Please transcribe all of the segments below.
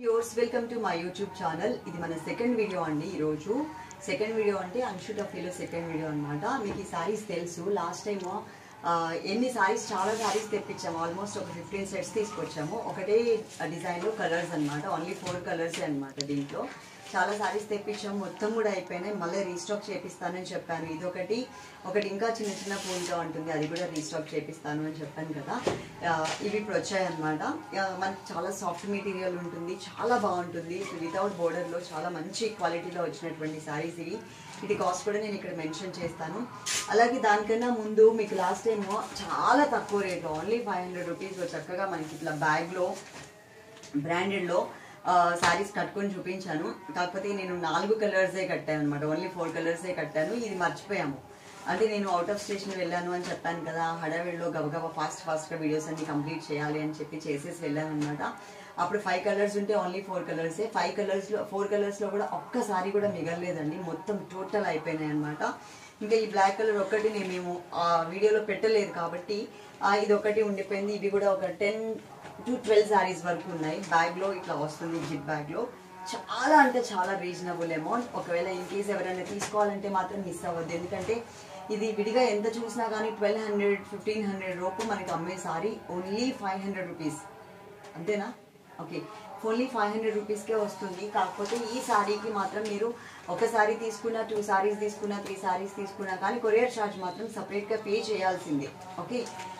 Yours, welcome to my YouTube channel. ఇది మన second video అండి. ఈ రోజు సెకండ్ వీడియో అంటే అన్షూట్ ఆఫ్ లో సెకండ్ వీడియో అన్నమాట. మీకు ఈ సారీస్ తెలుసు, లాస్ట్ టైం ఎన్ని సారీస్ చాలా సారీస్ తెప్పించాము, ఆల్మోస్ట్ ఒక 15 సెట్స్ తీసుకొచ్చాము. ఒకటే డిజైన్ లో కలర్స్ అన్నమాట, ఓన్లీ 4 కలర్స్ అన్నమాట. దీంట్లో చాలా సారీస్ తెప్పించాము, మొత్తం కూడా అయిపోయినాయి. మళ్ళీ రీస్టాక్ చేపిస్తానని చెప్పాను. ఇదొకటి ఇంకా చిన్న చిన్న పూలతో ఉంటుంది, అది కూడా రీస్టాక్ చేపిస్తాను అని చెప్పాను కదా. ఇవి ఇప్పుడు వచ్చాయన్నమాట. మనకి చాలా సాఫ్ట్ మెటీరియల్ ఉంటుంది, చాలా బాగుంటుంది. వితౌట్ బోర్డర్లో చాలా మంచి క్వాలిటీలో వచ్చినటువంటి సారీస్ ఇవి. వీటి కాస్ట్ కూడా నేను ఇక్కడ మెన్షన్ చేస్తాను. అలాగే దానికన్నా ముందు మీకు లాస్ట్ టైం చాలా తక్కువ రేట్, ఓన్లీ 500 రూపీస్లో చక్కగా మనకి ఇట్లా బ్యాగ్లో బ్రాండెడ్లో సారీస్ కట్టుకొని చూపించాను. కాకపోతే నేను 4 కలర్సే కట్టాను అనమాట, ఓన్లీ 4 కలర్సే కట్టాను. ఇది మర్చిపోయాము, అంటే నేను అవుట్ ఆఫ్ స్టేషన్ వెళ్ళాను అని చెప్పాను కదా. హడావిడిలో గబగబా ఫాస్ట్గా వీడియోస్ అన్ని కంప్లీట్ చేయాలి అని చెప్పి చేసేసి వెళ్ళాను అనమాట. అప్పుడు 5 కలర్స్ ఉంటే ఓన్లీ 4 కలర్సే. 4 కలర్స్లో కూడా ఒక్కసారి కూడా మిగలలేదండి, మొత్తం టోటల్ అయిపోయినాయి అనమాట. ఇంకా ఈ బ్లాక్ కలర్ ఒక్కటి మేము వీడియోలో పెట్టలేదు కాబట్టి ఇది ఒకటి ఉండిపోయింది. ఇవి కూడా ఒక 10 to 12 సారీస్ వరకు ఉన్నాయి. బ్యాగ్లో ఇట్లా వస్తుంది, జిప్ బ్యాగ్లో. చాలా అంటే చాలా రీజనబుల్ అమౌంట్. ఒకవేళ ఇన్ కేస్ ఎవరైనా తీసుకోవాలంటే మాత్రం మిస్ అవ్వద్దు, ఎందుకంటే ఇది విడిగా ఎంత చూసినా కానీ 1200 1500 రూపు మనకి అమ్మే సారీ ఓన్లీ 500 రూపీస్, అంతేనా? ఓకే, ఓన్లీ 500 రూపీస్కే వస్తుంది. కాకపోతే ఈ సారీకి మాత్రం మీరు ఒక సారీ తీసుకున్నా, 2 సారీస్ తీసుకున్నా, 3 సారీస్ తీసుకున్నా కానీ కొరియర్ ఛార్జ్ మాత్రం సపరేట్గా పే చేయాల్సిందే. ఓకే,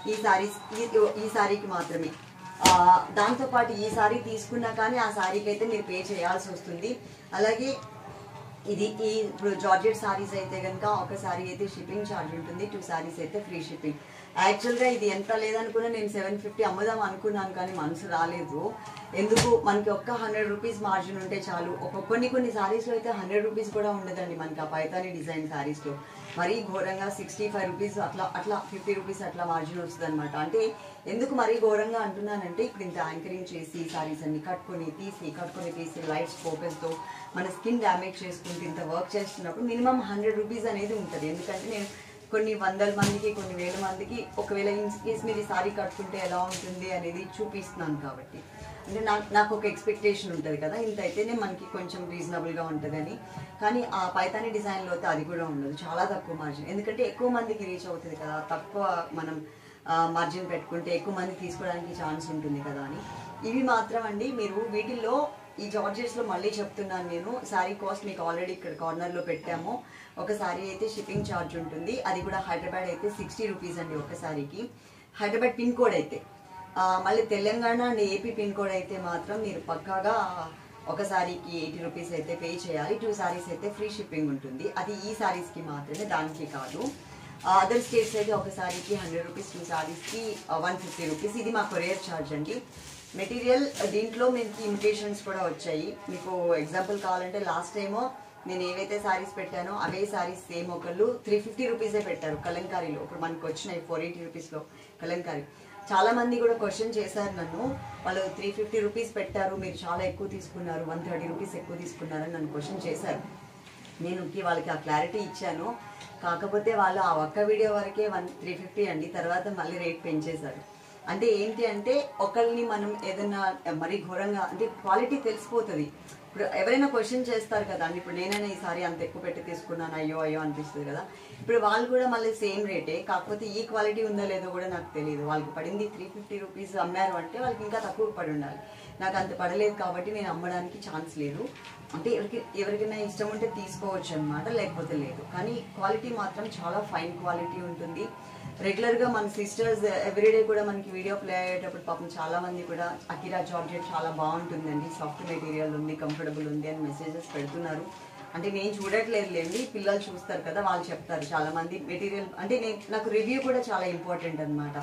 ఈ సారీకి మాత్రమే. దాంతోపాటు ఈ సారీ తీసుకున్నా కానీ ఆ సారీకి అయితే మీరు పే చేయాల్సి వస్తుంది. అలాగే ఇప్పుడు జార్జెట్ సారీస్ అయితే కనుక ఒక సారీ అయితే షిప్పింగ్ ఛార్జ్ ఉంటుంది, 2 సారీస్ అయితే ఫ్రీ షిప్పింగ్. యాక్చువల్గా ఇది ఎంత లేదనుకున్నా నేను 750 అమ్ముదాం అనుకున్నాను, కానీ మనసు రాలేదు. ఎందుకు, మనకి ఒక్క 100 రూపీస్ మార్జిన్ ఉంటే చాలు. కొన్ని సారీస్లో అయితే 100 రూపీస్ కూడా ఉండదండి మనకి, ఆ పైతాని డిజైన్ సారీస్లో. మరీ ఘోరంగా 65 రూపీస్ అట్లా 50 రూపీస్ అట్లా మార్జిన్ వస్తుంది అనమాట. అంటే ఎందుకు మరీ ఘోరంగా అంటున్నానంటే, ఇప్పుడు ఇంత యాంకరింగ్ చేసి సారీస్ అన్ని కట్టుకొని తీసి లైట్స్ ఫోకస్తో మన స్కిన్ డ్యామేజ్ చేసుకుంటూ ఇంత వర్క్ చేస్తున్నప్పుడు మినిమం 100 రూపీస్ అనేది ఉంటుంది. ఎందుకంటే నేను కొన్ని 100 మందికి, కొన్ని 1000 మందికి ఒకవేళ ఇన్ కేస్ మీరు ఈ సారీ కట్టుకుంటే ఎలా ఉంటుంది అనేది చూపిస్తున్నాను కాబట్టి, అంటే నాకు ఒక ఎక్స్పెక్టేషన్ ఉంటుంది కదా, ఇంత అయితేనే మనకి కొంచెం రీజనబుల్గా ఉంటుందని. కానీ ఆ పైతాని డిజైన్లో అయితే అది కూడా ఉండదు, చాలా తక్కువ మార్జిన్. ఎందుకంటే ఎక్కువ మందికి రీచ్ అవుతుంది కదా, తక్కువ మనం మార్జిన్ పెట్టుకుంటే ఎక్కువ మంది తీసుకోవడానికి ఛాన్స్ ఉంటుంది కదా అని. ఇవి మాత్రం అండి, మీరు వీటిల్లో ఈ జార్జెట్స్లో మళ్ళీ చెప్తున్నాను నేను, శారీ కాస్ట్ మీకు ఆల్రెడీ ఇక్కడ కార్నర్లో పెట్టాము. ఒక శారీ అయితే షిప్పింగ్ ఛార్జ్ ఉంటుంది, అది కూడా హైదరాబాద్ అయితే 60 రూపీస్ అండి ఒక శారీకి. హైదరాబాద్ పిన్ కోడ్ అయితే, మళ్ళీ Telangana and AP pin code అయితే మాత్రం మీరు పక్కాగా ఒక శారీకి 80 రూపీస్ అయితే పే చేయాలి. 2 శారీస్ అయితే ఫ్రీ షిప్పింగ్ ఉంటుంది. అది ఈ శారీస్కి మాత్రమే, దానికి కాదు. అదర్ స్టేట్స్ అయితే ఒక శారీకి 100 రూపీస్, 2 శారీస్కి 150 రూపీస్. ఇది మా కొరియర్ ఛార్జ్ అండి. మెటీరియల్ దీంట్లో మీకు ఇమిటేషన్స్ కూడా వచ్చాయి. మీకు ఎగ్జాంపుల్ కావాలంటే లాస్ట్ టైమో నేను ఏవైతే శారీస్ పెట్టానో అవే శారీస్ సేమ్ ఒకళ్ళు 350 రూపీసే పెట్టారు కలంకారీలో. ఇప్పుడు మనకు వచ్చినాయి 480 రూపీస్లో కలంకారీ. చాలా మంది కూడా క్వశ్చన్ చేశారు నన్ను, వాళ్ళు 350 రూపీస్ పెట్టారు, మీరు చాలా ఎక్కువ తీసుకున్నారు, 130 రూపీస్ ఎక్కువ తీసుకున్నారని నన్ను క్వశ్చన్ చేశారు. నేను వాళ్ళకి ఆ క్లారిటీ ఇచ్చాను. కాకపోతే వాళ్ళు ఆ ఒక్క వీడియో వరకే 350 అండి, తర్వాత మళ్ళీ రేట్ పెంచేశారు. అంటే ఏంటి అంటే, ఒకళ్ళని మనం ఏదైనా మరీ ఘోరంగా అంటే క్వాలిటీ తెలిసిపోతుంది. ఇప్పుడు ఎవరైనా క్వశ్చన్ చేస్తారు కదా అండి, ఇప్పుడు నేనైనా ఈసారి అంత ఎక్కువ పెట్టి తీసుకున్నాను, అయ్యో అనిపిస్తుంది కదా. ఇప్పుడు వాళ్ళు కూడా మళ్ళీ సేమ్ రేటే, కాకపోతే ఈ క్వాలిటీ ఉందో లేదో కూడా నాకు తెలియదు. వాళ్ళకి పడింది 350 రూపీస్ అమ్మారు అంటే వాళ్ళకి ఇంకా తక్కువ పడి ఉండాలి. నాకు అంత పడలేదు కాబట్టి నేను అమ్మడానికి ఛాన్స్ లేదు. అంటే ఎవరికైనా ఇష్టం ఉంటే తీసుకోవచ్చు అనమాట, లేకపోతే లేదు. కానీ క్వాలిటీ మాత్రం చాలా ఫైన్ క్వాలిటీ ఉంటుంది. రెగ్యులర్గా మన సిస్టర్స్ ఎవ్రీడే కూడా మనకి వీడియో ప్లే అయ్యేటప్పుడు పాపం చాలా మంది కూడా అకిరా జార్జెట్ చాలా బాగుంటుందండి, సాఫ్ట్ మెటీరియల్ ఉంది, కంఫర్టబుల్ ఉంది అని మెసేజెస్ పెడుతున్నారు. అంటే నేను చూడట్లేదులేండి, పిల్లలు చూస్తారు కదా, వాళ్ళు చెప్తారు చాలా మంది మెటీరియల్. అంటే నాకు రివ్యూ కూడా చాలా ఇంపార్టెంట్ అనమాట.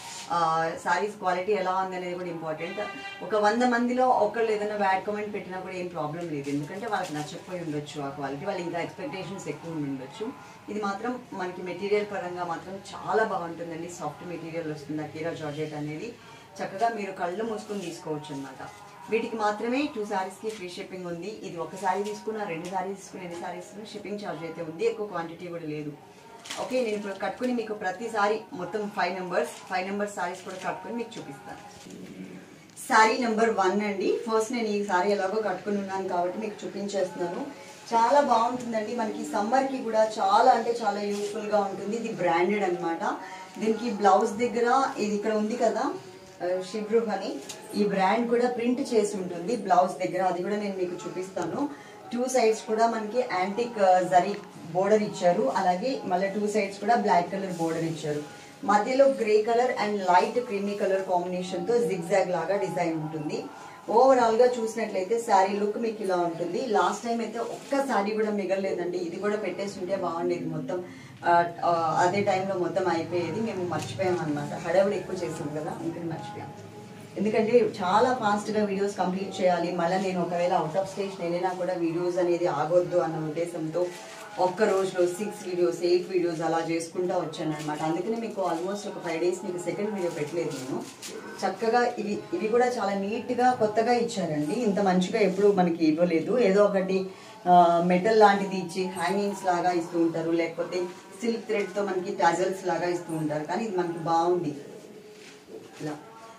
సారీస్ క్వాలిటీ ఎలా ఉంది అనేది కూడా ఇంపార్టెంట్. ఒక 100 మందిలో ఒకళ్ళు ఏదైనా బ్యాడ్ కామెంట్ పెట్టినా కూడా ఏం ప్రాబ్లం లేదు, ఎందుకంటే వాళ్ళకి నచ్చకపోయి ఉండొచ్చు ఆ క్వాలిటీ, వాళ్ళు ఇంకా ఎక్స్పెక్టేషన్స్ ఎక్కువ ఉండొచ్చు. ఇది మాత్రం మనకి మెటీరియల్ పరంగా మాత్రం చాలా బాగుంటుందండి, సాఫ్ట్ మెటీరియల్ వస్తుంది. అకీరా జార్జెట్ అనేది చక్కగా మీరు కళ్ళు మూసుకొని తీసుకోవచ్చు అనమాట. వీటికి మాత్రమే 2 శారీస్కి ఫ్రీ షిప్పింగ్ ఉంది. ఇది ఒక శారీ తీసుకున్నా, 2 శారీస్ తీసుకున్న, ఎన్ని శారీస్ షిప్పింగ్ ఛార్జ్ అయితే ఉంది, ఎక్కువ క్వాంటిటీ కూడా లేదు. ఓకే, నేను ఇప్పుడు కట్టుకుని మీకు ప్రతిసారి మొత్తం 5 నెంబర్స్ సారీస్ కూడా కట్టుకొని మీకు చూపిస్తాను. శారీ నెంబర్ 1 అండి. ఫస్ట్ నేను ఈ శారీ ఎలాగో కట్టుకుని ఉన్నాను కాబట్టి మీకు చూపించేస్తున్నాను. చాలా బాగుంటుందండి. మనకి సమ్మర్ కి కూడా చాలా అంటే చాలా యూస్ఫుల్ గా ఉంటుంది. ఇది బ్రాండెడ్ అన్నమాట. దీనికి బ్లౌజ్ దగ్గర ఇది ఇక్కడ ఉంది కదా శిబ్రూహ్ అని, ఈ బ్రాండ్ కూడా ప్రింట్ చేసి ఉంటుంది బ్లౌజ్ దగ్గర. అది కూడా నేను మీకు చూపిస్తాను. 2 సైడ్స్ కూడా మనకి యాంటిక్ జరీ బోర్డర్ ఇచ్చారు. అలాగే మళ్ళీ 2 సైడ్స్ కూడా బ్లాక్ కలర్ బోర్డర్ ఇచ్చారు. మధ్యలో grey colour and light creamy colour combination తో జిగ్జాగ్ లాగా డిజైన్ ఉంటుంది. ఓవరాల్ గా చూసినట్లయితే శారీ లుక్ మీకు ఇలా ఉంటుంది. లాస్ట్ టైం అయితే ఒక్క శారీ కూడా మిగలలేదండి. ఇది కూడా పెట్టేసి ఉంటే బాగుండేది. మొత్తం అదే టైంలో మొత్తం అయిపోయేది. మేము మర్చిపోయాం అనమాట. హడావిడి ఎక్కువ చేసాం కదా, అందుకని మర్చిపోయాం. ఎందుకంటే చాలా ఫాస్ట్ గా వీడియోస్ కంప్లీట్ చేయాలి. మళ్ళీ నేను ఒకవేళ అవుట్ ఆఫ్ స్టేషన్ వెళ్ళినా కూడా వీడియోస్ అనేది ఆగొద్దు అన్న ఉద్దేశంతో ఒక్క రోజులో 6 వీడియోస్ 8 వీడియోస్ అలా చేసుకుంటూ వచ్చాను అనమాట. అందుకని మీకు ఆల్మోస్ట్ ఒక 5 డేస్ మీకు సెకండ్ వీడియో పెట్టలేదు నేను. చక్కగా ఇవి కూడా చాలా నీట్ గా కొత్తగా ఇచ్చారండి. ఇంత మంచిగా ఎప్పుడు మనకి ఇవ్వలేదు. ఏదో ఒకటి మెటల్ లాంటిది ఇచ్చి హ్యాంగింగ్స్ లాగా ఇస్తూ ఉంటారు, లేకపోతే సిల్క్ థ్రెడ్ తో మనకి టజల్స్ లాగా ఇస్తూ ఉంటారు. కానీ ఇది మనకి బాగుంది ఇలా.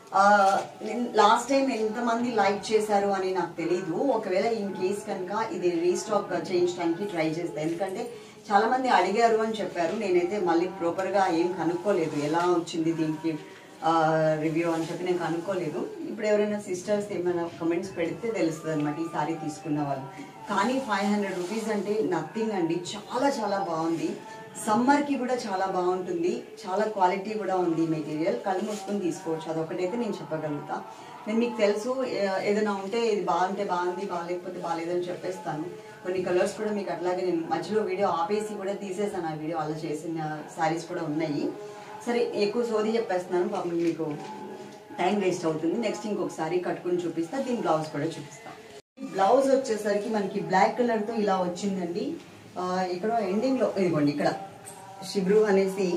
లాస్ట్ టైం ఎంతమంది లైక్ చేశారు అని నాకు తెలీదు. ఒకవేళ ఇన్ కేస్ కనుక ఇది రీస్టాక్ చేయించడానికి ట్రై చేస్తాను. ఎందుకంటే చాలా మంది అడిగారు అని చెప్పారు. నేనైతే మళ్ళీ ప్రాపర్ గా ఏం కనుక్కోలేదు ఎలా వచ్చింది దీనికి రివ్యూ అని చెప్పి నేను కనుక్కోలేదు. ఇప్పుడు ఎవరైనా సిస్టర్స్ ఏమైనా కమెంట్స్ పెడితే తెలుస్తుంది అనమాట ఈ సారీ తీసుకున్న వాళ్ళు. కానీ 500 రూపీస్ అంటే నథింగ్ అండి. చాలా చాలా బాగుంది. సమ్మర్ కి కూడా చాలా బాగుంటుంది. చాలా క్వాలిటీ కూడా ఉంది మెటీరియల్. కళ్ళు మూసుకొని తీసుకోవచ్చు. అదొకటైతే నేను చెప్పగలుగుతా. నేను మీకు తెలుసు ఏదైనా ఉంటే ఇది బాగుంటే బాగుంది, బాగాలేకపోతే బాగాలేదని చెప్పేస్తాను. కొన్ని కలర్స్ కూడా మీకు అట్లాగే నేను మధ్యలో వీడియో ఆపేసి కూడా తీసేసాను. ఆ వీడియో అలా చేసిన శారీస్ కూడా ఉన్నాయి. సరే ఎక్కువ సోది చెప్పేస్తున్నాను, పాపం మీకు టైం వేస్ట్ అవుతుంది. నెక్స్ట్ ఇంకొకసారి కట్టుకుని చూపిస్తా. దీని బ్లౌజ్ కూడా చూపిస్తా. బ్లౌజ్ వచ్చేసరికి మనకి బ్లాక్ కలర్ తో ఇలా వచ్చిందండి. ఇక్కడ ఎండింగ్ లో ఇదిగోండి ఇక్కడ శిబ్రూహ్ అనేసి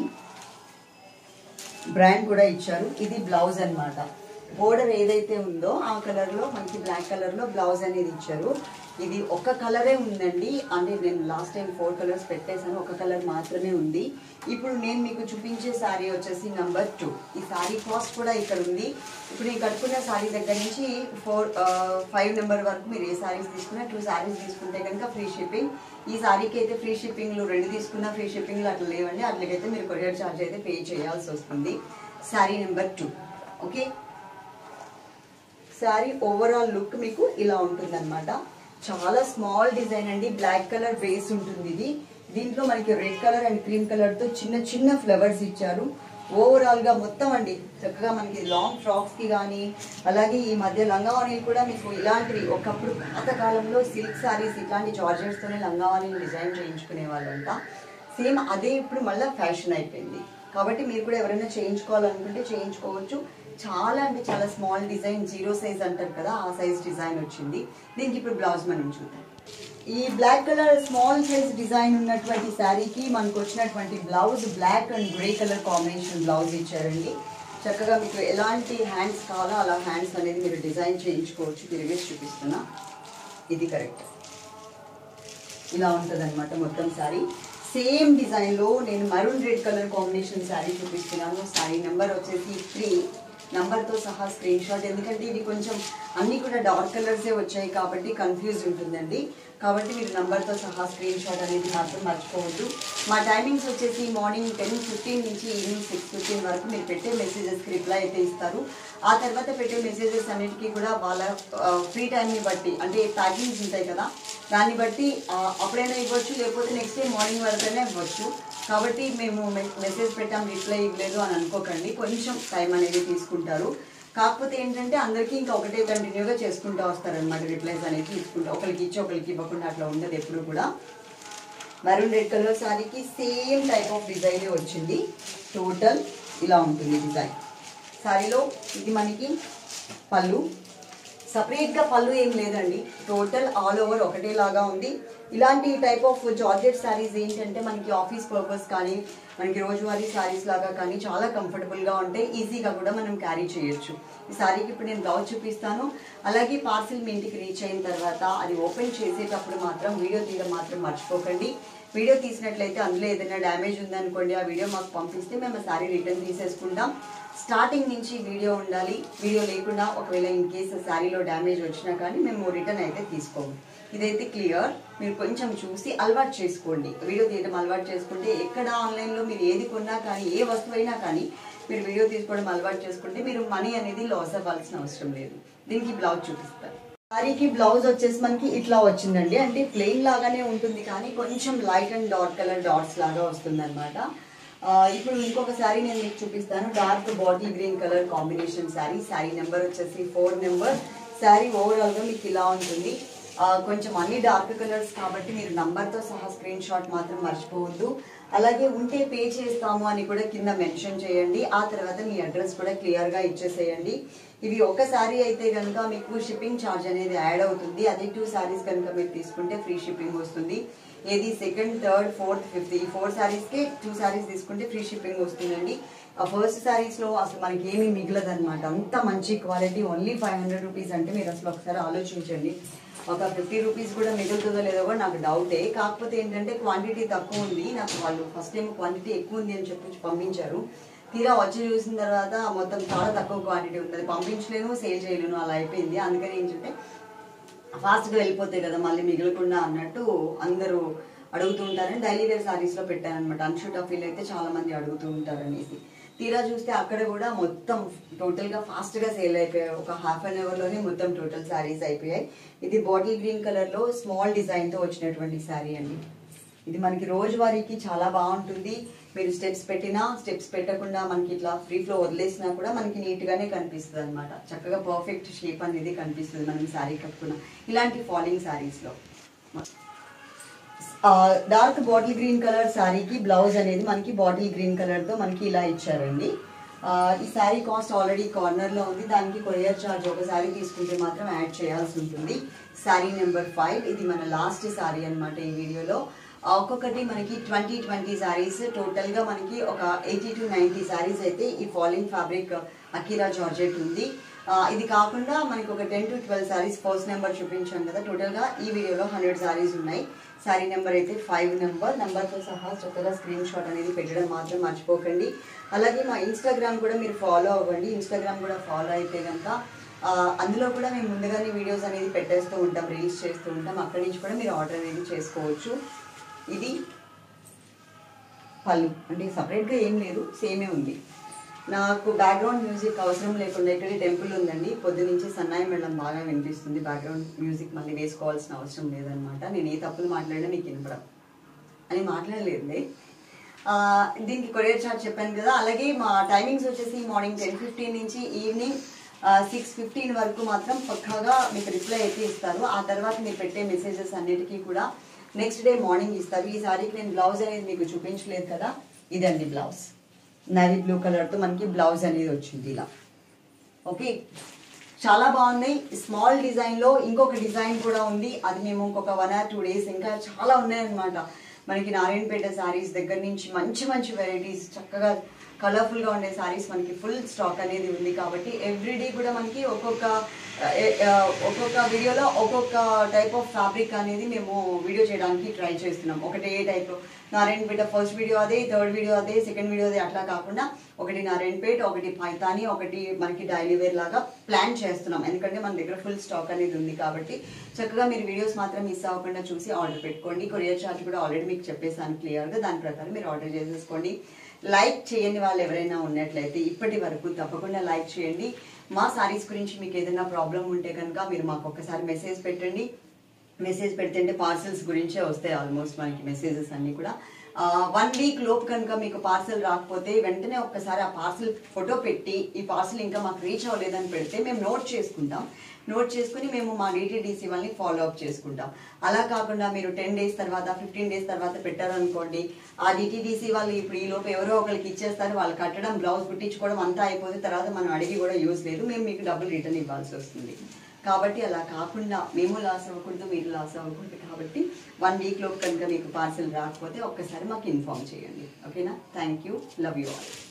బ్రాండ్ కూడా ఇచ్చారు. ఇది బ్లౌజ్ అన్నమాట. బోర్డర్ ఏదైతే ఉందో ఆ కలర్ లో మనకి బ్లాక్ కలర్ లో బ్లౌజ్ అనేది ఇచ్చారు. ఇది ఒక కలరే ఉందండి. అంటే నేను లాస్ట్ టైం 4 కలర్స్ పెట్టేశాను, ఒక కలర్ మాత్రమే ఉంది. ఇప్పుడు నేను మీకు చూపించే శారీ వచ్చేసి నెంబర్ 2. ఈ శారీ కాస్ట్ కూడా ఇక్కడ ఉంది. ఇప్పుడు నేను కట్టుకున్న శారీ దగ్గర నుంచి 5 నెంబర్ వరకు మీరు ఏ శారీస్ తీసుకున్నా 2 శారీస్ తీసుకుంటే కనుక ఫ్రీ షిప్పింగ్. ఈ శారీకి అయితే ఫ్రీ షిప్పింగ్లు 2 తీసుకున్నా ఫ్రీ షిప్పింగ్లు అట్లా లేవండి. అట్లకైతే మీరు కొరియర్ ఛార్జ్ అయితే పే చేయాల్సి వస్తుంది. Sari number 2. Okay, sari overall look మీకు ఇలా ఉంటుంది అనమాట. చాలా స్మాల్ డిజైన్ అండి. బ్లాక్ కలర్ బేస్ ఉంటుంది ఇది. దీంట్లో మనకి red colour and cream colour తో చిన్న చిన్న ఫ్లవర్స్ ఇచ్చారు. ఓవరాల్ గా మొత్తం అండి చక్కగా మనకి లాంగ్ ఫ్రాక్స్ కి కానీ, అలాగే ఈ మధ్య లంగావాణీలు కూడా మీకు ఇలాంటివి ఒకప్పుడు పాతకాలంలో సిల్క్ సారీస్ ఇట్లాంటి జార్జెట్స్ తోనే లంగావాణీలు డిజైన్ చేయించుకునే వాళ్ళంట. సేమ్ అదే ఇప్పుడు మళ్ళీ ఫ్యాషన్ అయిపోయింది. కాబట్టి మీరు కూడా ఎవరైనా చేయించుకోవాలనుకుంటే చేయించుకోవచ్చు. చాలా అంటే చాలా స్మాల్ డిజైన్, 0 సైజ్ అంటారు కదా, ఆ సైజ్ డిజైన్ వచ్చింది. దీనికి ఇప్పుడు బ్లౌజ్ మనం చూద్దాం. ఈ black colour small size design ఉన్నటువంటి శారీకి మనకు వచ్చినటువంటి blouse black and grey colour combination blouse ఇచ్చారండి. చక్కగా మీకు ఎలాంటి హ్యాండ్స్ కావాలో అలా హ్యాండ్స్ అనేది మీరు డిజైన్ చేయించుకోవచ్చు. తిరిగేసి చూపిస్తున్నా, ఇది కరెక్ట్. ఇలా ఉంటుంది అనమాట మొత్తం శారీ. సేమ్ డిజైన్ లో నేను maroon red colour combination sari చూపిస్తున్నాను. శారీ నెంబర్ వచ్చేసి 3. నంబర్తో సహా స్క్రీన్ షాట్. ఎందుకంటే ఇది కొంచెం అన్నీ కూడా డార్క్ కలర్సే వచ్చాయి కాబట్టి కన్ఫ్యూజ్ ఉంటుందండి. కాబట్టి మీరు నంబర్తో సహా స్క్రీన్ షాట్ అనేది మాత్రం మర్చిపోవద్దు. మా టైమింగ్స్ వచ్చేసి మార్నింగ్ 10:15 నుంచి ఈవినింగ్ 6:15 వరకు మీరు పెట్టే మెసేజెస్కి రిప్లై అయితే ఇస్తారు. ఆ తర్వాత పెట్టే మెసేజెస్ అన్నిటికీ కూడా వాళ్ళ ఫ్రీ టైంని బట్టి, అంటే ప్యాకింగ్స్ ఉంటాయి కదా దాన్ని బట్టి అప్పుడైనా ఇవ్వచ్చు, లేకపోతే నెక్స్ట్ డే మార్నింగ్ వరకైనా ఇవ్వచ్చు. కాబట్టి మేము మెసేజ్ పెట్టాం రిప్లై ఇవ్వలేదు అని అనుకోకండి. కొంచెం టైం అనేది తీసుకుంటారు. కాకపోతే ఏంటంటే అందరికీ ఇంకా ఒకటే కంటిన్యూగా చేసుకుంటూ వస్తారనమాట. రిప్లైస్ అనేది తీసుకుంటా, ఒకరికి ఇచ్చి ఒకరికి ఇవ్వకుండా అట్లా ఉండదు ఎప్పుడు కూడా. మరూన్ రెడ్ కలర్ శారీకి సేమ్ టైప్ ఆఫ్ డిజైన్ వచ్చింది. టోటల్ ఇలా ఉంటుంది డిజైన్. శారీలో ఇది మనకి పళ్ళు, సపరేట్గా పళ్ళు ఏం లేదండి. టోటల్ ఆల్ ఓవర్ ఒకటేలాగా ఉంది. ఇలాంటి టైప్ ఆఫ్ జార్జెట్ శారీస్ ఏంటంటే మనకి ఆఫీస్ పర్పస్ కానీ, మనకి రోజువారీ శారీస్ లాగా కానీ చాలా కంఫర్టబుల్గా ఉంటాయి. ఈజీగా కూడా మనం క్యారీ చేయొచ్చు. ఈ శారీకి ఇప్పుడు నేను బ్లౌజ్ చూపిస్తాను. అలాగే పార్సిల్ మీ ఇంటికి రీచ్ అయిన తర్వాత అది ఓపెన్ చేసేటప్పుడు మాత్రం వీడియో తీయడం మాత్రం మర్చిపోకండి. వీడియో తీసినట్లయితే అందులో ఏదైనా డ్యామేజ్ ఉందనుకోండి, ఆ వీడియో మాకు పంపిస్తే మేము ఆ శారీ రిటర్న్ తీసేసుకుంటాం. స్టార్టింగ్ నుంచి వీడియో ఉండాలి. వీడియో లేకుండా ఒకవేళ ఇన్ కేసు శారీలో డ్యామేజ్ వచ్చినా కానీ మేము రిటర్న్ అయితే తీసుకోము. ఇదైతే క్లియర్. మీరు కొంచెం చూసి అలవాటు చేసుకోండి. వీడియో తీయడం అలవాటు చేసుకుంటే ఎక్కడ ఆన్లైన్లో మీరు ఏది కొన్నా కానీ ఏ వస్తువు అయినా కానీ మీరు వీడియో తీసుకోవడం అలవాటు చేసుకుంటే మీరు మనీ అనేది లాస్ అవ్వాల్సిన అవసరం లేదు. దీనికి బ్లౌజ్ చూపిస్తారు. సారీకి బ్లౌజ్ వచ్చేసి మనకి ఇట్లా వచ్చిందండి. అంటే ప్లెయిన్ లాగానే ఉంటుంది కానీ కొంచెం light and dark colour dots లాగా వస్తుంది అనమాట. ఇప్పుడు ఇంకొక శారీ నేను మీకు చూపిస్తాను. Dark bottle green colour combination sari. Sari number వచ్చేసి 4 నెంబర్. శారీ ఓవరాల్గా మీకు ఇలా ఉంటుంది. కొంచెం అన్ని డార్క్ కలర్స్ కాబట్టి మీరు నంబర్తో సహా స్క్రీన్ షాట్ మాత్రం మర్చిపోవద్దు. అలాగే ఉంటే పే చేస్తాము అని కూడా కింద మెన్షన్ చేయండి. ఆ తర్వాత మీ అడ్రస్ కూడా క్లియర్గా ఇచ్చేసేయండి. ఇవి ఒక శారీ అయితే కనుక మీకు షిప్పింగ్ ఛార్జ్ అనేది యాడ్ అవుతుంది. అదే 2 శారీస్ కనుక మీరు తీసుకుంటే ఫ్రీ షిప్పింగ్ వస్తుంది. ఏది సెకండ్, థర్డ్, ఫోర్త్, ఫిఫ్త్ ఈ 4 శారీస్కి 2 శారీస్ తీసుకుంటే ఫ్రీ షిప్పింగ్ వస్తుందండి. ఆ ఫస్ట్ శారీస్లో అసలు మనకి ఏమీ మిగలదు అనమాట. అంత మంచి క్వాలిటీ. ఓన్లీ 500 రూపీస్ అంటే మీరు అసలు ఒకసారి ఆలోచించండి. ఒక 50 రూపీస్ కూడా మిగులుతుందో లేదో కూడా నాకు డౌటే. కాకపోతే ఏంటంటే క్వాంటిటీ తక్కువ ఉంది. నాకు వాళ్ళు ఫస్ట్ టైం క్వాంటిటీ ఎక్కువ ఉంది అని చెప్పి పంపించారు. తీరా వచ్చి చూసిన తర్వాత మొత్తం చాలా తక్కువ క్వాంటిటీ ఉంటుంది. పంపించలేను, సేల్ చేయలేను, అలా అయిపోయింది. అందుకని ఏంటంటే ఫాస్ట్గా వెళ్ళిపోతాయి కదా మళ్ళీ మిగలకుండా అన్నట్టు అందరూ అడుగుతూ ఉంటారని డైలీ వేర్ శారీస్లో పెట్టానమాట. అన్షూట్ ఆఫ్ ఫీల్ అయితే చాలా మంది అడుగుతూ ఉంటారు అనేసి. తీరా చూస్తే అక్కడ కూడా మొత్తం టోటల్గా ఫాస్ట్గా సేల్ అయిపోయాయి. ఒక హాఫ్ అన్ అవర్లోనే మొత్తం టోటల్ శారీస్ అయిపోయాయి. ఇది బాటిల్ గ్రీన్ కలర్లో స్మాల్ డిజైన్తో వచ్చినటువంటి శారీ అండి. ఇది మనకి రోజువారీకి చాలా బాగుంటుంది. మీరు స్టెప్స్ పెట్టినా స్టెప్స్ పెట్టకుండా మనకి ఇట్లా ఫ్రీ ఫ్లో వదిలేసినా కూడా మనకి నీట్గానే కనిపిస్తుంది అనమాట. చక్కగా పర్ఫెక్ట్ షేప్ అనేది కనిపిస్తుంది మనం శారీ కట్టుకున్న ఇలాంటి ఫాలింగ్ శారీస్లో. డార్క్ బాటిల్ గ్రీన్ కలర్ శారీకి బ్లౌజ్ అనేది మనకి బాటిల్ గ్రీన్ కలర్తో మనకి ఇలా ఇచ్చారండి. ఈ శారీ కాస్ట్ ఆల్రెడీ కార్నర్లో ఉంది. దానికి కొరియర్ ఛార్జ్ ఒక శారీ తీసుకుంటే మాత్రం యాడ్ చేయాల్సి ఉంటుంది. శారీ నెంబర్ 5. ఇది మన లాస్ట్ శారీ అనమాట ఈ వీడియోలో. ఒక్కొక్కటి మనకి 20 శారీస్. టోటల్గా మనకి ఒక 80 to 90 శారీస్ అయితే ఈ ఫాలింగ్ ఫ్యాబ్రిక్ అకీరా జార్జెట్ ఉంది. ఇది కాకుండా మనకి ఒక 10 to 12 శారీస్ ఫస్ట్ నెంబర్ చూపించాం కదా. టోటల్గా ఈ వీడియోలో 100 శారీస్ ఉన్నాయి. శారీ నెంబర్ అయితే 5 నెంబర్. నెంబర్తో సహా చక్కగా స్క్రీన్ షాట్ అనేది పెట్టడం మాత్రం మర్చిపోకండి. అలాగే మా ఇన్స్టాగ్రామ్ కూడా మీరు ఫాలో అవ్వండి. ఇన్స్టాగ్రామ్ కూడా ఫాలో అయితే కనుక అందులో కూడా మేము ముందుగానే వీడియోస్ అనేది పెట్టేస్తూ ఉంటాం, రీల్స్ చేస్తూ ఉంటాం. అక్కడి నుంచి కూడా మీరు ఆర్డర్ అనేది చేసుకోవచ్చు. ఇది పళ్ళు అంటే సపరేట్గా ఏం లేదు, సేమే ఉంది. నాకు బ్యాక్గ్రౌండ్ మ్యూజిక్ అవసరం లేకుండా ఇక్కడ టెంపుల్ ఉందండి. పొద్దునుంచి సన్నాయి మేళం బాగా వినిపిస్తుంది. బ్యాక్గ్రౌండ్ మ్యూజిక్ మళ్ళీ వేసుకోవాల్సిన అవసరం లేదనమాట. నేను ఏ తప్పులు మాట్లాడినా మీకు వినపడం అని మాట్లాడలేదులే. దీనికి కొరియర్ ఛార్జ్ చెప్పాను కదా. అలాగే మా టైమింగ్స్ వచ్చేసి మార్నింగ్ 10:15 నుంచి ఈవినింగ్ 6:15 వరకు మాత్రం పక్కాగా మీకు రిప్లై అయితే ఇస్తారు. ఆ తర్వాత మీరు పెట్టే మెసేజెస్ అన్నిటికీ కూడా నెక్స్ట్ డే మార్నింగ్ ఇస్తారు. ఈ సారీకి నేను బ్లౌజ్ అనేది మీకు చూపించలేదు కదా. ఇదండి బ్లౌజ్. నేవీ బ్లూ కలర్తో మనకి బ్లౌజ్ అనేది వచ్చింది ఇలా. ఓకే, చాలా బాగున్నాయి. స్మాల్ డిజైన్లో ఇంకొక డిజైన్ కూడా ఉంది. అది మేము ఇంకొక 1 or 2 days ఇంకా చాలా ఉన్నాయన్నమాట. మనకి నారాయణపేట శారీస్ దగ్గర నుంచి మంచి మంచి వెరైటీస్ చక్కగా కలర్ఫుల్గా ఉండే శారీస్ మనకి ఫుల్ స్టాక్ అనేది ఉంది. కాబట్టి ఎవ్రీడే కూడా మనకి ఒక్కొక్క వీడియోలో ఒక్కొక్క టైప్ ఆఫ్ ఫ్యాబ్రిక్ అనేది మేము వీడియో చేయడానికి ట్రై చేస్తున్నాం. ఒకటే టైప్ నారాయణపేట ఫస్ట్ వీడియో అదే, థర్డ్ వీడియో అదే, సెకండ్ వీడియో అదే, అట్లా కాకుండా ఒకటి నారాయణపేట, ఒకటి పైతాని, ఒకటి మనకి డైలీ వేర్ లాగా ప్లాన్ చేస్తున్నాం. ఎందుకంటే మన దగ్గర ఫుల్ స్టాక్ అనేది ఉంది. కాబట్టి చక్కగా మీరు వీడియోస్ మాత్రం మిస్ అవ్వకుండా చూసి ఆర్డర్ పెట్టుకోండి. కొరియర్ ఛార్జ్ కూడా ఆల్రెడీ మీకు చెప్పేసాను క్లియర్గా. దాని ప్రకారం మీరు ఆర్డర్ చేసేసుకోండి. లైక్ చేయని వాళ్ళు ఎవరైనా ఉన్నట్లయితే ఇప్పటి వరకు తప్పకుండా లైక్ చేయండి. మా సారీస్ గురించి మీకు ఏదైనా ప్రాబ్లం ఉంటే కనుక మీరు మాకు ఒక్కసారి మెసేజ్ పెట్టండి. మెసేజ్ పెడితే పార్సల్స్ గురించే వస్తాయి ఆల్మోస్ట్ మనకి మెసేజెస్ అన్నీ కూడా. 1 week లోపు కనుక మీకు పార్సల్ రాకపోతే వెంటనే ఒక్కసారి ఆ పార్సల్ ఫోటో పెట్టి ఈ పార్సల్ ఇంకా మాకు రీచ్ అవ్వలేదని పెడితే మేము నోట్ చేసుకుంటాం. నోట్ చేసుకుని మేము మా DTDC వాళ్ళని ఫాలో అప్ చేసుకుంటాం. అలా కాకుండా మీరు 10 days తర్వాత 15 days తర్వాత పెట్టారనుకోండి, ఆ DTDC వాళ్ళు ఇప్పుడు ఈ లోపు ఎవరో ఒకరికి ఇచ్చేస్తారు. వాళ్ళు కట్టడం, బ్లౌజ్ కుట్టించుకోవడం అంతా అయిపోతే తర్వాత మనం అడిగి కూడా యూజ్ లేదు. మేము మీకు డబ్బులు రిటర్న్ ఇవ్వాల్సి వస్తుంది. కాబట్టి అలా కాకుండా మేము లాస్ అవ్వకూడదు, మీరు లాస్ అవ్వకూడదు. కాబట్టి 1 week లోపు కనుక మీకు పార్సల్ రాకపోతే ఒక్కసారి మాకు ఇన్ఫార్మ్ చేయండి. ఓకేనా? Thank you. Love you all.